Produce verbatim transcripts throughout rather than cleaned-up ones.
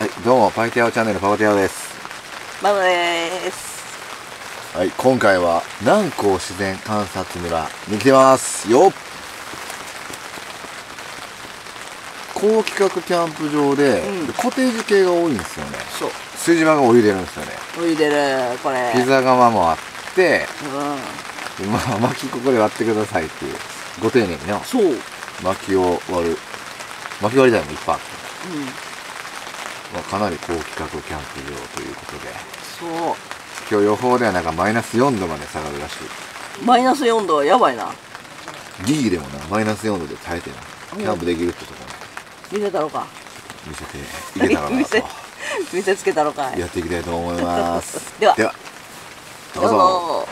はい、どうもパイティアオチャンネルパパティアオです。 ママです。 はい、今回は南光自然観察村に来てますよ。高規格キャンプ場で、うん、コテージ系が多いんですよね。そう。炊事場がお湯出るんですよね。 お湯出る、これ。 ピザ窯もあって、 うん。 まあ薪ここで割ってくださいっていうご丁寧にな。 そう。 薪を割る。薪割り台もいっぱいあって。うん。まあ、かなり高規格キャンプ場ということで。 そう。 今日予報ではなんかマイナスよんどまで下がるらしい。 マイナスよんどはやばいな。 ギリでもな、マイナスよんどで耐えてな、キャンプできるってとこね。 見せたろか。 見せていけたらなと見せつけたろかい。 やっていきたいと思いますではではどうぞ。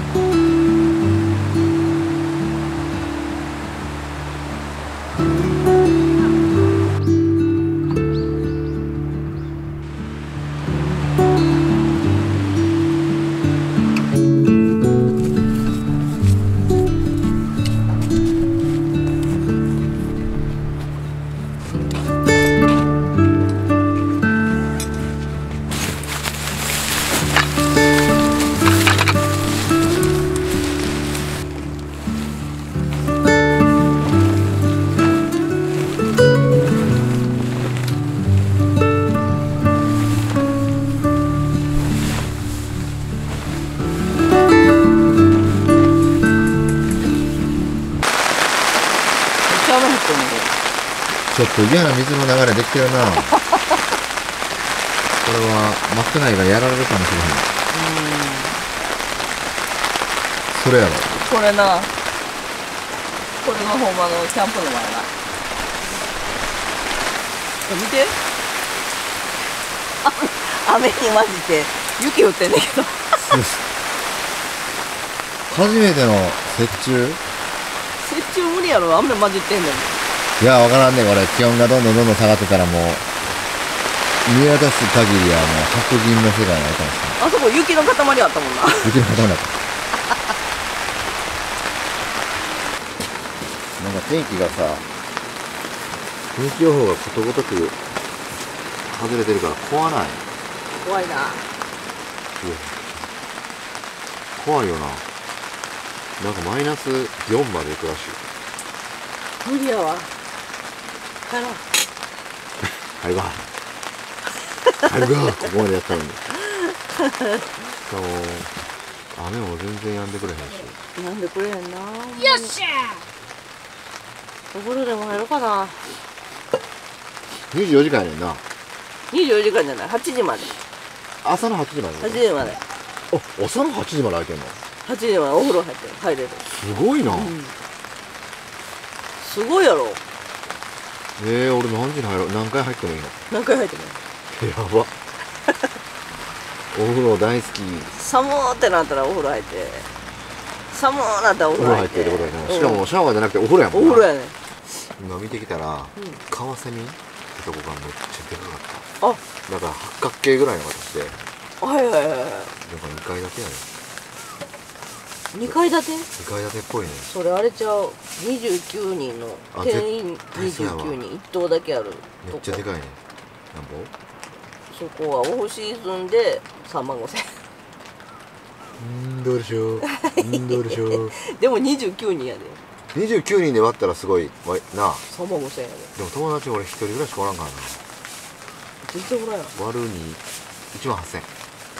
ちょっと嫌な水の流れできてるなこれは巻くないがやられるかもしれへん。それやろこれな、これがほんまのキャンプの前な。見て、雨に混じって雪降ってんだけど初めての雪中雪中無理やろ、雨混じってんのに。 いや、わからんね、これ。気温がどんどんどんどん下がってたらもう、見渡す限りはもう白銀の世界になるかもしれない。 あそこ雪の塊あったもんな。 雪の塊あった。なんか天気がさ、天気予報がことごとく外れてるから怖ない。 怖いな。 怖いよな。なんかマイナスよんまで行くらしい。 無理やわ。帰ろう。 帰るか。帰るか。ここまでやったのに。しかも、雨も全然止んでくれへんし。 止んでくれへんな。よっしゃー。お風呂でも入ろうかな。 にじゅうよじかんやねんな。 にじゅうよじかんじゃない。はちじまで。 朝のはちじまで。 はちじまで。 あ、朝のはちじまで開いてんの。 はちじまでお風呂入って入れる。 すごいな。うん、 すごいやろ。 えー、俺何時に入ろう。何回入ってもいいの。 何回入ってもいい。 やば。お風呂大好き。 寒ーってなったらお風呂入って、寒ーなったらお風呂入って。 お風呂入ってってことやね。しかもシャワーじゃなくてお風呂やもんな。 お風呂やね。 今見てきたら、うん、カワセミってとこがめっちゃでかかった。あ、だから八角形ぐらいの形で。 はいはいはいはい。なんかにかい建てやね。 にかい建て？ にかい建てっぽいね。 それあれちゃう。にじゅうきゅうにんの定員にじゅうきゅうにん、いっ棟だけある。 めっちゃでかいね。なんぼ？ そこはオフシーズンでさんまんごせん。 うんどうでしょう。うんどうでしょう。 でもにじゅうきゅうにんやで。 にじゅうきゅうにんで割ったらすごいな。 さんまんごせんやで。 でも友達俺一人ぐらいしかおらんからな。 全然おらんやん。 割るにいちまんはっせん。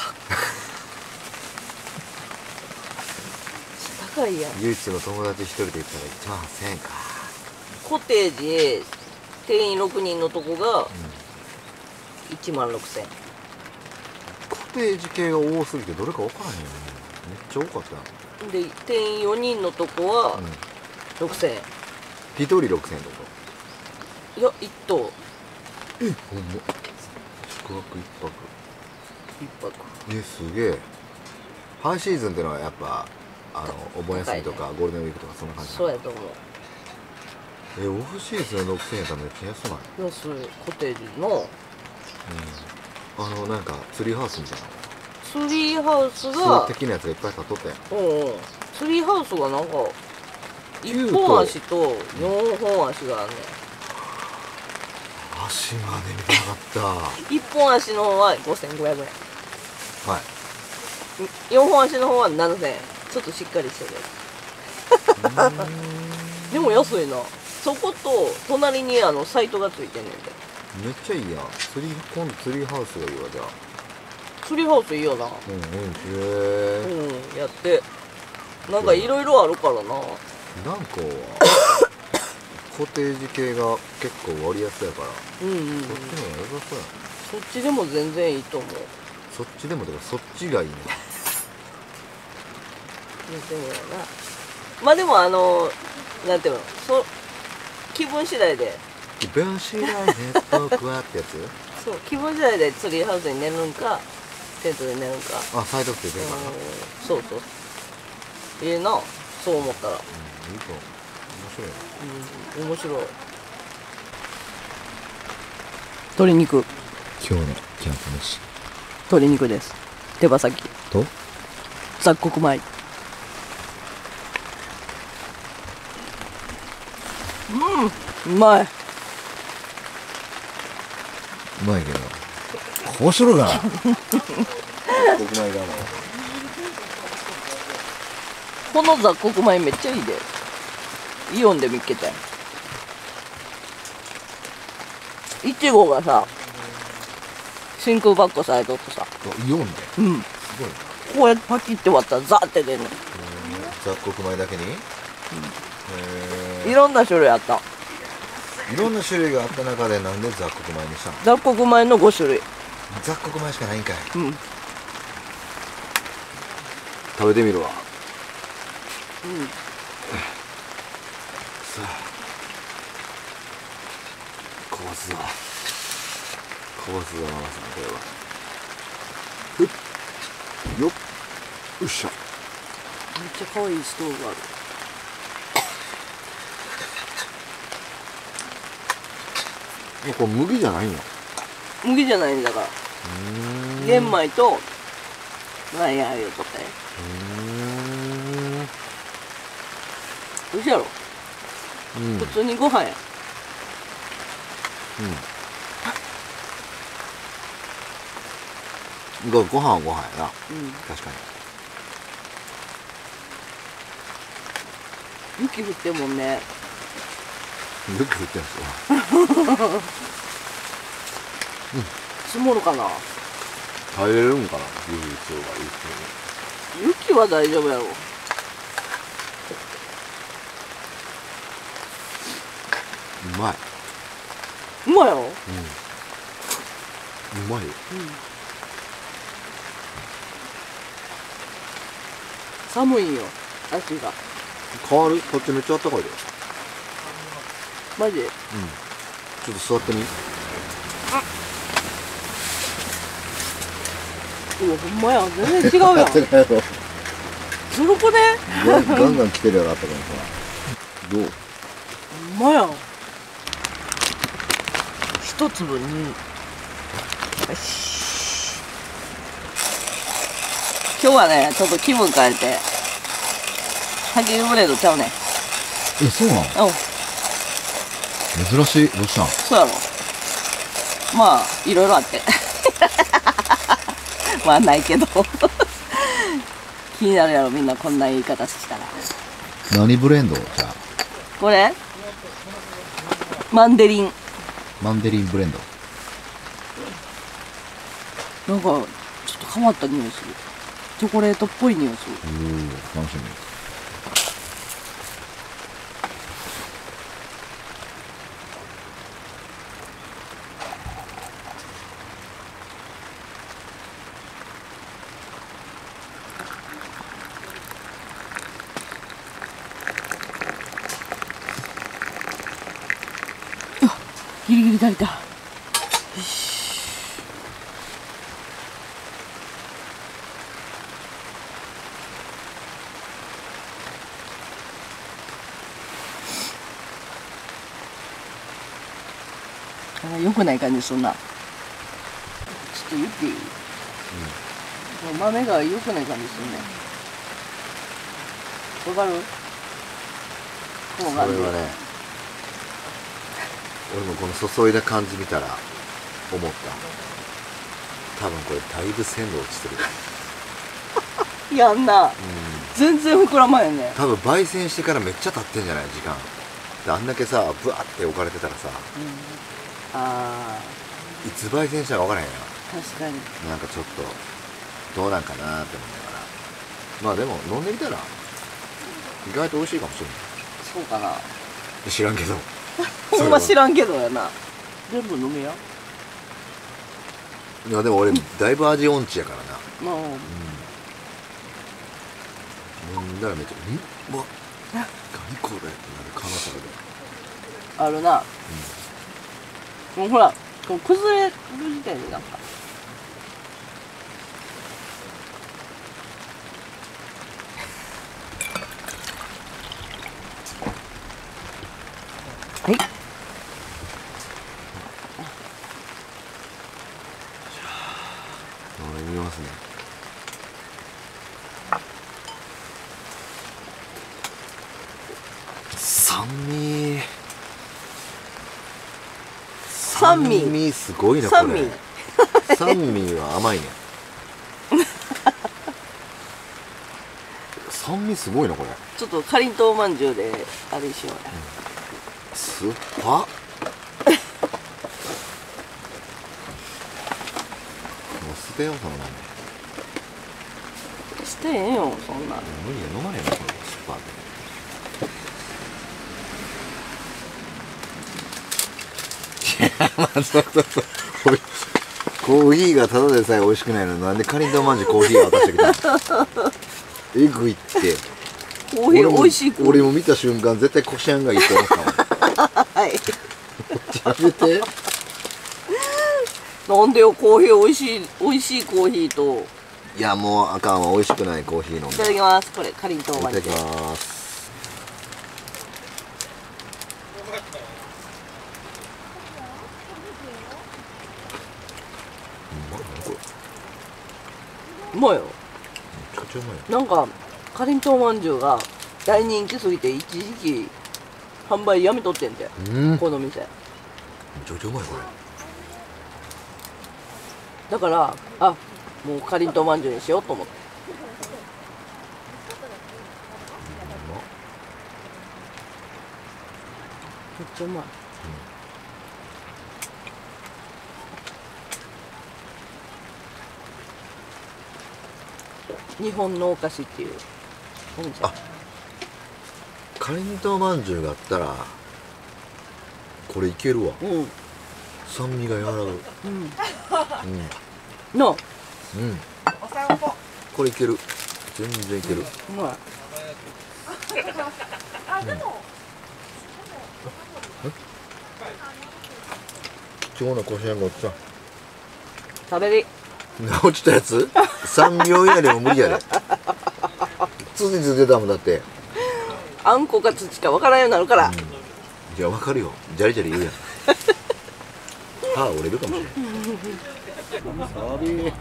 高いやん。 唯一の友達一人で行ったらいちまんはっせんえんか。 コテージ定員ろくにんのとこがいちまんろくせん。 コテージ系が多すぎてどれか分からへんよね。めっちゃ多かったな。 で定員よにんのとこはろくせんえん。 ひとりろくせんえんってこと？いや、いっ棟。 え、ほんま。宿泊いっぱく。 いっぱく。 え、すげえ。ハイシーズンってのはやっぱあのお盆休みとかゴールデンウィークとかそんな感じ。 そうやと思う。 え、オフシーズンろくせんえんやったらめっちゃ安ない？ 安い。コテージの、 うん、あのなんかツリーハウスみたいなツリーハウスが的なやつがいっぱい立っとったやん。 うんうん。ツリーハウスがなんかいっぽん足とよんほん足があんねん。 足まで見たかった。 いっ本足の方はごせんごひゃくえん。 はいよんほん足の方はななせんえん。ちょっとしっかりしてるやつ。でも安いな。そこと隣にあのサイトがついてんねんで。 めっちゃいいやん。ツリー今度ツリーハウスがいいわ。じゃあツリーハウスいいよな。 うんうんへうん、やって。なんかいろいろあるからな。 えなんかコテージ系が結構割安やからうんうん、うん。 そっちの方が良さそうやん。 そっちでも全然いいと思う。 そっちでもとかそっちがいいね。 でもやな。まあでもあのなんていうの、そ気分次第で。 気分次第で僕はってやつ。 そう気分次第でツリーハウスに寝るんかテントで寝るんか。 あサイドついてるからな。うんそうそう。いいな、そう思ったら。 いいと面白いな。 うん、面白い。鶏肉。 今日のキャンプ飯鶏肉です。手羽先と雑穀米。うんうまい。 うまいけどこうしろがな僕米がもこの雑穀米めっちゃいいで。イオンで見っけたよ。いちごがさ真空パックされとってさ、 イオンでうんすごいな。 こうやってパキって割ったらザーって出るの。 雑穀米だけに、へいろんな種類あった。 いろんな種類があった中でなんで雑穀米にしたの。 雑穀米のご種類。 雑穀米しかないんかい。 うん食べてみるわ。 うんさあこぼすぞこぼすぞママさんこれは。ふっよっよっしゃ。 めっちゃ可愛いストーブある。 これ麦じゃないんや。 麦じゃないんだから。玄米と何や言うとったよ。おいしいやろ。 うん普通にご飯や。 うんごご飯はご飯やな。 うん確かに。 雪降ってんもんね。 雪降ってんすよ。 積もるかな。 耐えれるんかな雪そうが雪は大丈夫やろ。 うまい。 うまいやろ。 うんうまいよ。 寒いんよ足が。 変わる。こっちめっちゃあったかいで。 マジ。 うんちょっと座ってみ。 うわほんまや全然違うやん。 かいやろ。 ずるくね。 ガンガンガン来てるやろあったかいさ。どう。 ほんまやん。一粒に。よし。今日はねちょっと気分変えて焚き火ブレードちゃうねん。 えそうなの。 うん珍しい。どうしたん。 そうやろ。まあいろいろあってまあないけど気になるやろみんなこんな言い方したら。 何ブレンドじゃあ。 これマンデリン。 マンデリンブレンド。 なんかちょっと変わった匂いする。チョコレートっぽい匂いする。 おお楽しみ。 ギリギリ足りた。よし。あ、良くない感じすんな。ちょっと言っていい？うん、豆が良くない感じすんね。わかる？この感じ。 それはね、俺もこの注いだ感じ見たら思った。 多分これだいぶ鮮度落ちてる。 やんな、 うん、 全然膨らまへんね。 多分焙煎してからめっちゃ経ってんじゃない時間で。あんだけさブワーって置かれてたらさ、 うん、あいつ焙煎したか分からへんやー確かに。 ん。なんかちょっとどうなんかなって思いながら、まあでも飲んでみたら意外と美味しいかもしれない。 そうかな。 知らんけどほんま知らんけどやな。全部飲めや。 いやでも俺だいぶ味音痴やからな。 まあ、 うん、飲んだらめっちゃ「んうわ何これ」ってなる可能性あるで。 あるな。もうほら、こう崩れる時点でなんか。はい。 飲みますね。酸味酸味酸味すごいなこ酸味れ。酸味は甘いね。酸味すごいなこれ。 ちょっとかりんとうまんじゅうであれしようや。 酸っぱっ。もう捨てようそのまま。 してええよそんなん。 無理や飲まれへんなこれ酸っぱって。まあそうそうそう。コーヒーがただでさえ美味しくないのになんでかりんとうまんじゅうコーヒー渡してきたの。えぐいって。 コーヒー美味しいコーヒー。 俺も見た瞬間絶対こしあんがいいと思ったもん。 はい。 やめて。 なんでよ、コーヒー美味しい美味しいコーヒーと。 いやもうあかんわ、美味しくないコーヒー飲んで。 いただきます。これかりんとうまんじゅう。 いただきます。 うまいよ。 めちゃくちゃうまいよ。 なんかかりんとうまんじゅうが大人気すぎて一時期販売やめとってんて、 うん。 この店。 めちゃくちゃうまいこれ。 だからあもうかりんとうまんじゅうにしようと思って。めっちゃうまい。日本のお菓子っていうお店。 あ、かりんとうまんじゅうがあったらこれいけるわ。 うんうん酸味が和らぐ。うんのうん。これいける。全然いける。 うまい。 貴重なこしあんが落ちた。 食べり落ちたやつさんびょう以内でも無理やで。ついつい出たもんだって。 あんこか土かわからんようになるから、 うん、いやわかるよ、ジャリジャリ言うやん。歯折れるかもしれない。サビ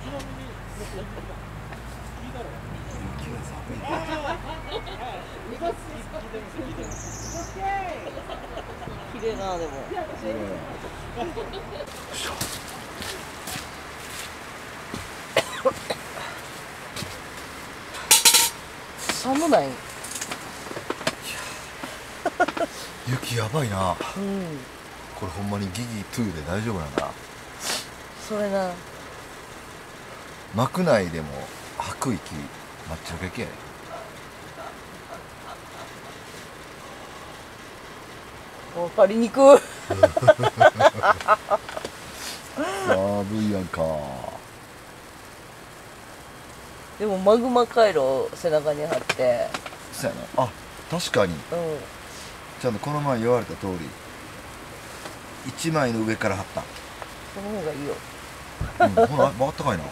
綺麗なでも。寒ない。 雪やばいな。 うん。 これほんまにギギトゥーで大丈夫なんだ。 それな。 幕内でも吐く息マッチのけけやね。 わかりにくい。 寒いやんか。 でもマグマ回路を背中に貼って。 そうやな。あ、確かにうん。 ちゃんとこの前言われた通り一枚の上から貼った。 その方がいいよ。 うん、ほら、あったかいな。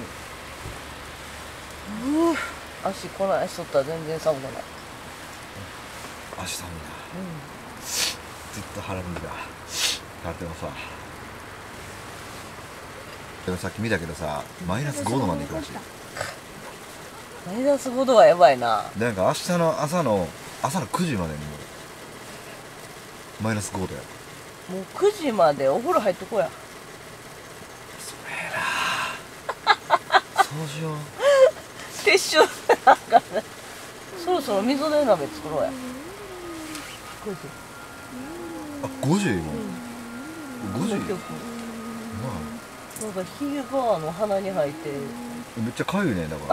うん。う足こないしとったら全然寒くない。 足寒いな。 うずっと腹水が立ってますわ。でもさっき見たけどさ、マイナスごどまで行くらしい。 ん。マイナスごどはやばいな。 でなんか明日の朝の朝のくじまでにもうマイナスごどや。 もうくじまでお風呂入っとこうや。 それな。 うしよう。 撤収なんかね。そろそろ味噌で鍋作ろうや。 あ、ごじも。ごじ。まなんかひげがあの鼻に入って。 めっちゃかゆいねだから。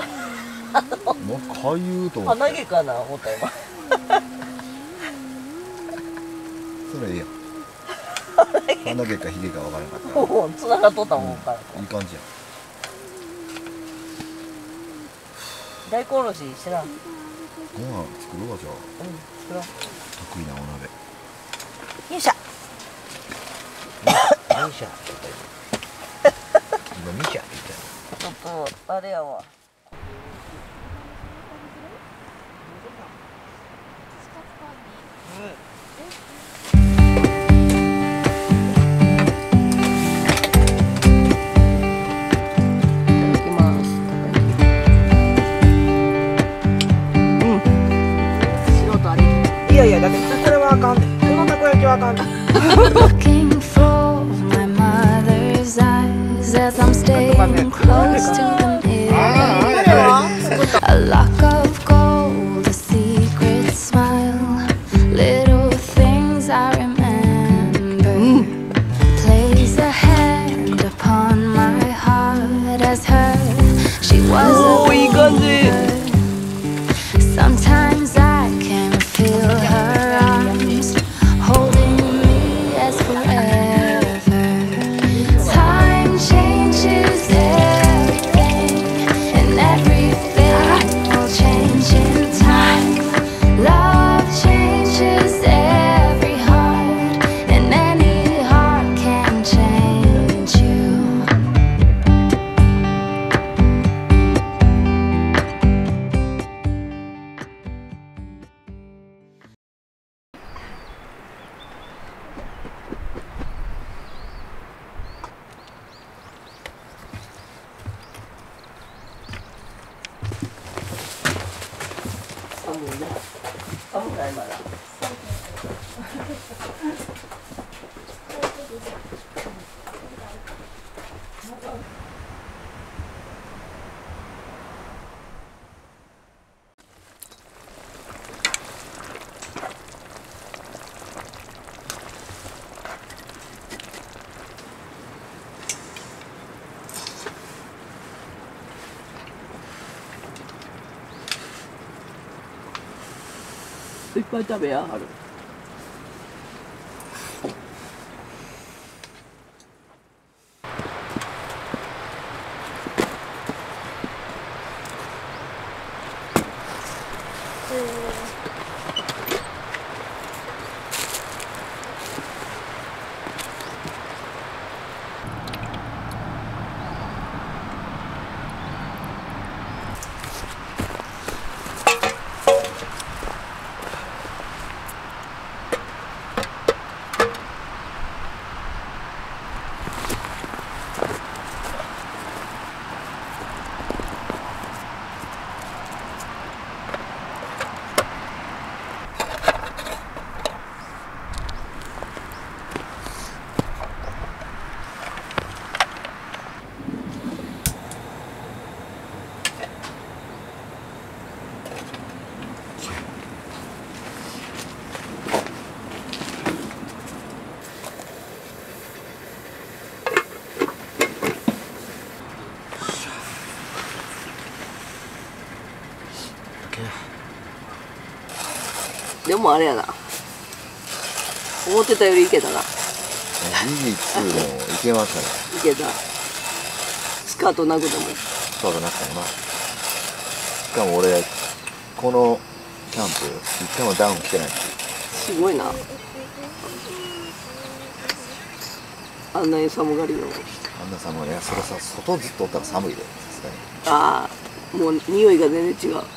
もうかゆうと思って。 鼻毛かな思った今。 それいいや。鼻毛かひげかわからなかった。 もう繋がっとったもんから。 いい感じや。 大根おろし知らん。 ご飯作ろうかじゃあ。 うん、作ろう。 得意なお鍋。 よいしょ。 よいしょ。今ミシャって言ったよ。 ちょっとあれやわ。いやいやだってこれはあかんで、このたこ焼きはあかんで。 Looking for my mother's eyes as I'm staying close to the mirror. A lock of gold, a secret smile, little things I remember. Place a hand upon my heart as her. She was a believer. Sometimes I can feel her arms holding me as forever. Time changes everything, and everything will change in time. Love changes every heart, and any heart can change you. いっぱい食べやはる。でもあれやな、思ってたよりいけたな。 にじつもいけましたね。 いけた。スカートなくても。 スカートなくてもな。しかも俺このキャンプ一回もダウン着てない。 すごいな。あんなに寒がりの。 あんな寒いね。それさ、外ずっとおったら寒いで、さすがに。 ああ、もう匂いが全然違う。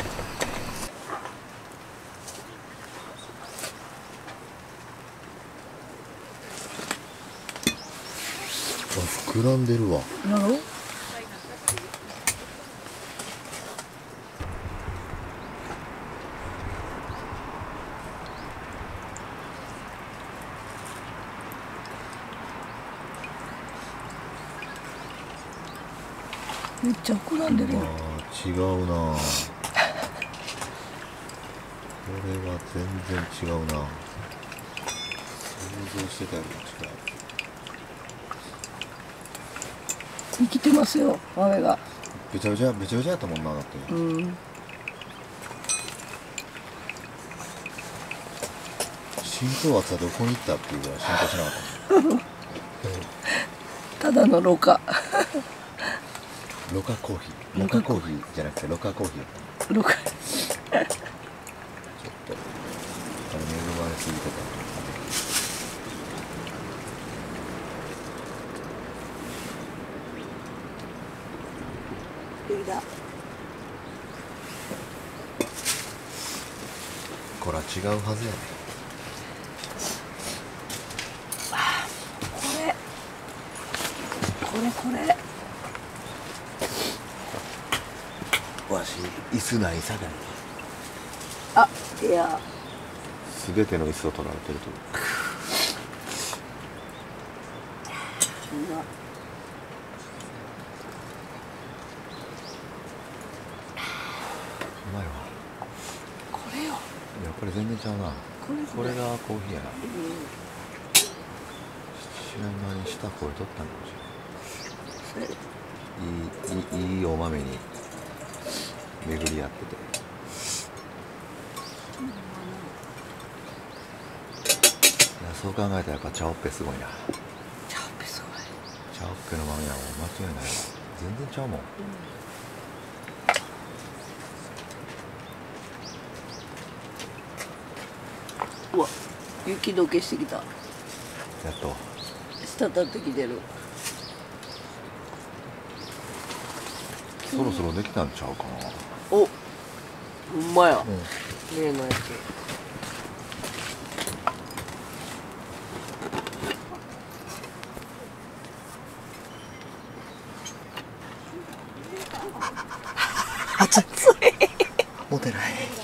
膨らんでるわ。 やろ？ めっちゃ膨らんでるよ。 あー違うなこれは全然違うな想像してたより違う。 生きてますよ豆が。 べちゃべちゃべちゃべちゃやったもんなだってうん浸透圧はどこに行ったっていうぐらい浸透しなかったただのろ過ロカコーヒーロカコーヒーじゃなくてロカコーヒーろ過ちょっとあれ恵まれすぎてたできた。 これは違うはずやねこれこれこれわし椅子ないさかいあいやすべての椅子を取られてるとうわうまいわこれよ。 いやこれ全然ちゃうなこれこれがコーヒーやなう知らん間に舌これ取ったんかもしれないんそれいいいいいお豆に巡り合ってていやそう考えたらやっぱ茶オッペすごいなチャーペすごい。 茶オッペの豆はもう間違いないわ全然ちゃうもんうわ雪解けしてきた。 やっと滴ってきてる。 そろそろできたんちゃうかなおほんまや、 うん例のやつ。熱い持てない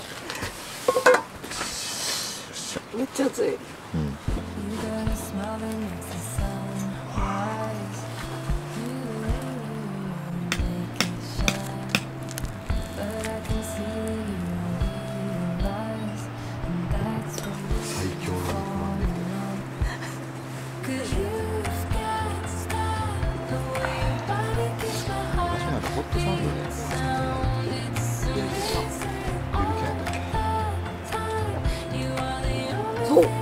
めっちゃ熱い。 うん You got a smile that makes the sun rise. You make it shine, but I can see that you don't realize, and that's what 最強の肉まんで 'cause you've got style, the way your body keeps my 昔 heart なんかホットサンドで sound. It's so easy ゆるキャンだっけ You are the only そう in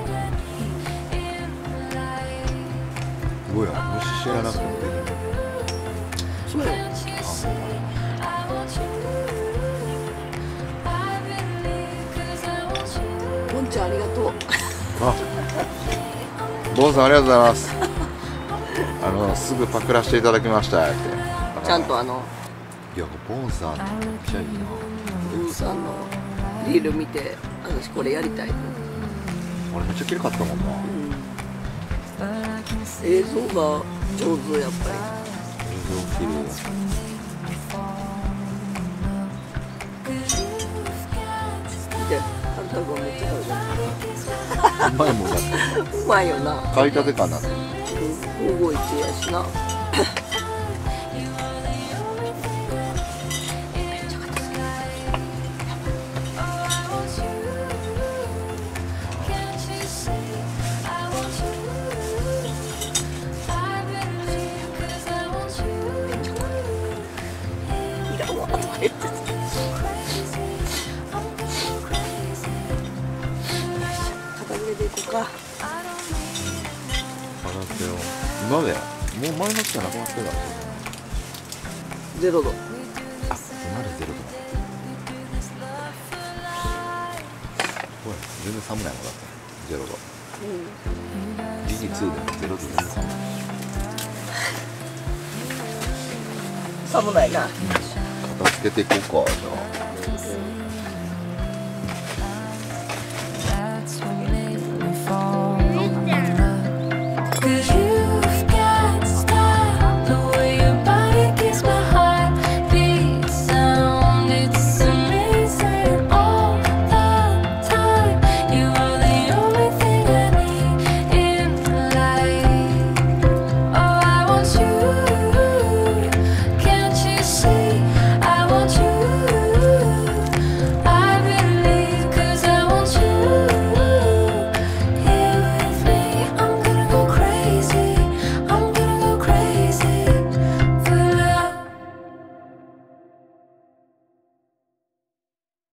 life. すごいや虫知らなくてもできるそうよ。 Can't you see I want you? I believe 'cause I want you. ポンちゃんありがとう。 あボンさんありがとうございますあのすぐパクらせていただきましたってちゃんとあのいやボンさんめっちゃいいなウーさんのリール見て私これやりたい。 俺めっちゃ綺麗かったもんな映像が上手やっぱ映像綺麗り。で、あんたごめんめっちゃ食べうまいもんだってた。うまいよな。 買いたてかなってごごいちやしな。いらんわとか言ってた。片付けていこうか。 洗ってよ今でもう前の人なくなってるからゼロ度。 あ今でゼロ度ほら全然寒ないもんだってゼロ度うん。 ジーツー でもゼロ度全然寒ない寒ないな。 片付けていこうかじゃあ